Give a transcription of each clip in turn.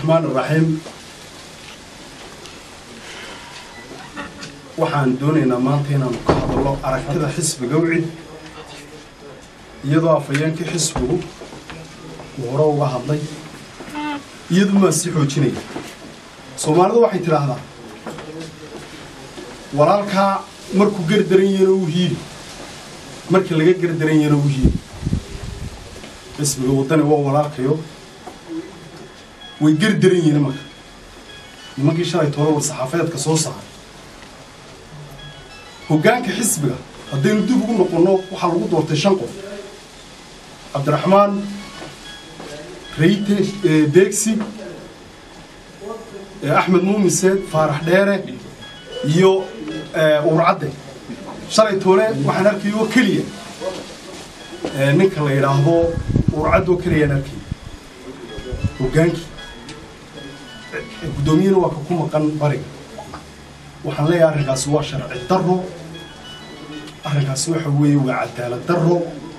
الرحمن الرحيم waxaan doonaynaa maanta inaan ka hadlo aragtida xisbiga wicid iyadoo afayeenka xisbigu hore uga hadlay iyadoo ma sii xoojinay Soomaalidu waxay tiraahdaa walaalka markuu gardaran yahay uu hiil markii laga gardaran yahay uu hiil xisbiga wadani waa walaalkayo way gardaran yihiin markii shalay tooro saxaafeedka soo saaray hoggaanka xisbiga haddaynu dib ugu noqono waxa lagu doortay 5 qof Cabdiraxmaan Reite Beegsi Axmed Muumise Faarax Dheere iyo Urcadde shalay toole waxaan arkayo kaliya ninka la yiraahdo Urcadde kaliya arkay hoggaanki guddoomiyada waa ku maqan bariga waxaan leeyahay arrinkaas waa sharci darro arrinkaas waxa weeye waa cadaalad darro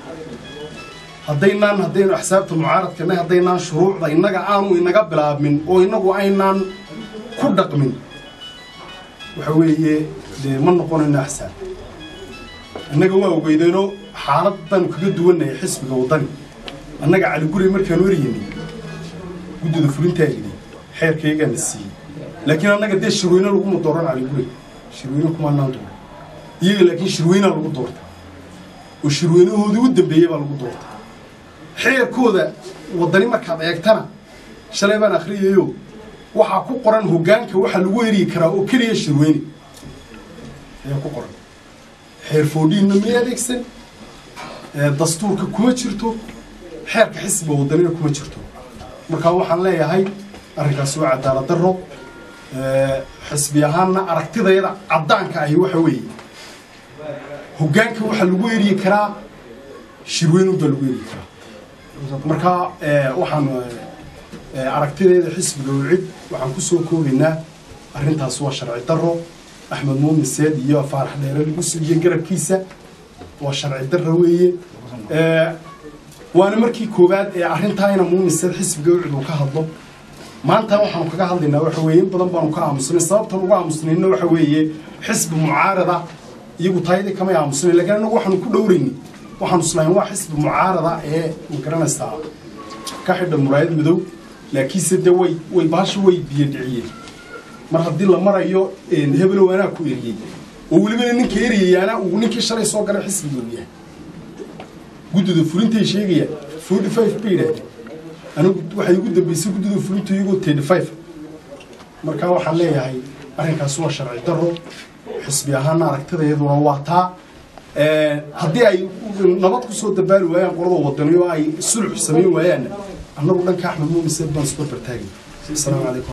haddaynu axsaabta mucaaradkana haddaynan shuruucda innaga aanu inaga bilaabmin oo inagu aynaan ku dhaqmin waxa weeye ma noqonayno axsaab innaga waa ogeydeenoo xaaladdan kaga duwanahay xisbiga wadani annaga cali guri markaan wariyay guddida fulintaagii xeerkaygan siiyay laakiin annaga dee shirweyne lagu dooran cali guri shirweyne kuma naan dooran iyaga laakiin shirweyne lagu doortay oo shirweynahooda u dambeeyay baa lagu doortay xeerkooda wadani markaad eegtana shalay baan akhriyayo waxa ku qoran hoggaanka waxa lagu heri karaa oo kaliya shirweyne ayaa ku qoran xeer foodhiina ma adeegsan dastuurka kuma jirto xeerka xisbiga wadanina kuma jirto marka waxaan leeyahay arrinkaas waa cadaalad darro xisbi ahaanna aragtidayada caddaanka ahi waxa weeye hoggaanka waxa lagu heri karaa shirweyne baa lagu heri karaa marka waxaan aragtidayda xisbiga wicid waxaan ku soo koobaynaa arrintaas waa sharci darro Axmed Muumise iyo Faarax Dheere lagu siiyay garabkiisa waa sharci darro weeye waana markii koobaad ee arrintaayna Muumise xisbiga wicid uu ka hadlo maanta waxaan kaga hadlaynaa waxa weeye in badan baan ka aamusnay sababta ugu aamusnayna waxa weeye xisbi mucaarada iyagu taayada kama aamusnay laakiin anagu waxaan ku dhowraynay waxaan islayn waa xisbi mucaarada ee garanaysaa ka xidha muraayad madow laakiin sidoo way baasho way biyadiciyeen mar haddii la marayo hebel waana ku eriyay oo waliba ninka eriyaana uu ninkii shalay soo galay xisbiga yahay guddida fulintay sheegaya 45 period anigu waxay ugu dambeysay guddida fulinta iyagu 35 marka waxaan leeyahay arrinkaas waa sharci darro xisbi ahaan aragtidayaduna waa taa haddii ay nabad ku soo dabaali waayaan qolada wadaniyo ay sulx sameyn waayaan annagu dhanka Axmed Muumise baan soo bartaagay. Assalaamu calaykum.